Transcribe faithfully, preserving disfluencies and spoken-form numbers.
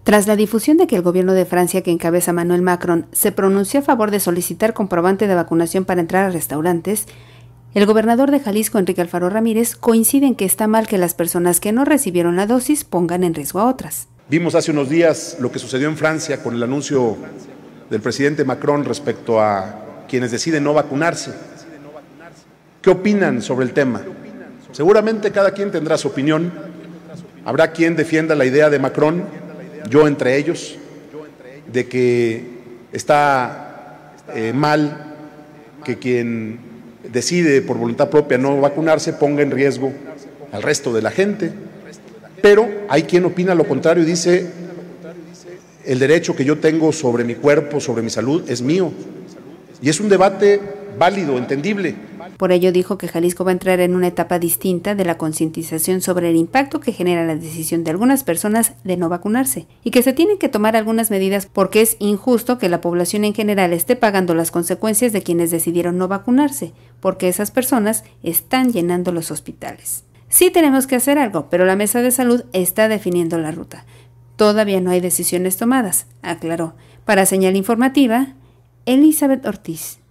Tras la difusión de que el gobierno de Francia, que encabeza Emmanuel Macron, se pronunció a favor de solicitar comprobante de vacunación para entrar a restaurantes, el gobernador de Jalisco, Enrique Alfaro Ramírez, coincide en que está mal que las personas que no recibieron la dosis pongan en riesgo a otras. Vimos hace unos días lo que sucedió en Francia con el anuncio del presidente Macron respecto a quienes deciden no vacunarse. ¿Qué opinan sobre el tema? Seguramente cada quien tendrá su opinión. Habrá quien defienda la idea de Macron, yo entre ellos, de que está eh, mal que quien decide por voluntad propia no vacunarse ponga en riesgo al resto de la gente. Pero hay quien opina lo contrario y dice: el derecho que yo tengo sobre mi cuerpo, sobre mi salud, es mío. Y es un debate válido, entendible. Por ello dijo que Jalisco va a entrar en una etapa distinta de la concientización sobre el impacto que genera la decisión de algunas personas de no vacunarse y que se tienen que tomar algunas medidas porque es injusto que la población en general esté pagando las consecuencias de quienes decidieron no vacunarse, porque esas personas están llenando los hospitales. Sí tenemos que hacer algo, pero la Mesa de Salud está definiendo la ruta. Todavía no hay decisiones tomadas, aclaró. Para Señal Informativa, Elizabeth Ortiz.